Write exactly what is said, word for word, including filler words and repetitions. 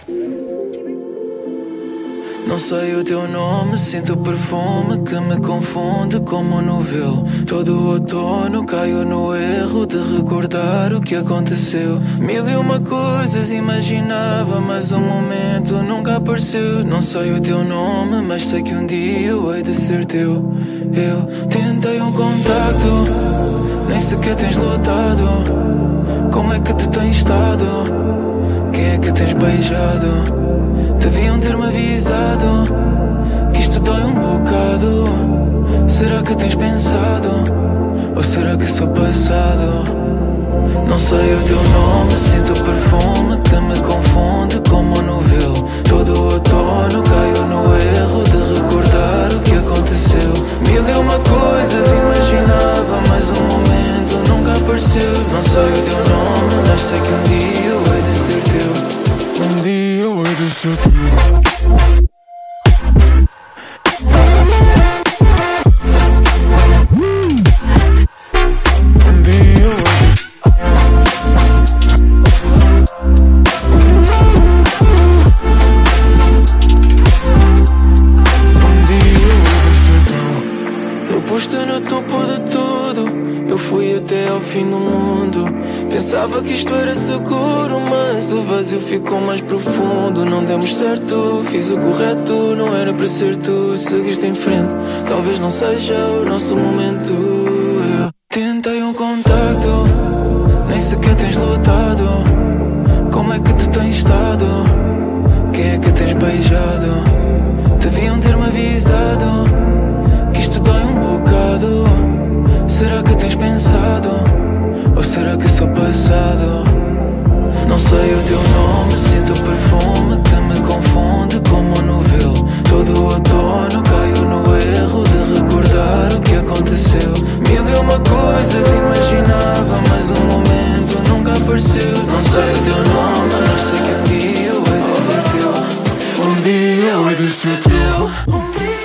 Não sei o teu nome, sinto o perfume que me confunde como um novelo. Todo outono caio no erro de recordar o que aconteceu. Mil e uma coisas imaginava, mas o momento nunca apareceu. Não sei o teu nome, mas sei que um dia eu hei de ser teu. Eu tentei um contacto, nem sequer tens lutado. Como é que tu tens estado? Quem é que tens beijado? Deviam ter-me avisado que isto dói um bocado. Será que tens pensado? Ou será que sou passado? Não sei o teu nome, sinto o perfume que me confunde como um novelo. Todo outono caio no erro de recordar o que aconteceu. Mil e uma coisas imaginava, mas o momento nunca apareceu. Não sei o teu nome, mas sei que um dia eu hei de ser teu. Um dia eu hei de ser teu. Pensava que isto era seguro, mas o vazio ficou mais profundo. Não demos certo, fiz o correto, não era para ser tu. Seguiste em frente, talvez não seja o nosso momento. Eu tentei um contacto, nem sequer tens lutado. Como é que tu tens estado? Quem é que tens beijado? Deviam ter-me avisado que isto dói um bocado. Será que tens pensado? Ou será que sou passado? Não sei o teu nome, sinto o perfume que me confunde como um novelo. Todo outono caio no erro de recordar o que aconteceu. Mil e uma coisas imaginava, mas o momento nunca apareceu. Não sei o teu nome, mas sei que um dia eu hei de ser teu. Um dia eu hei de ser teu.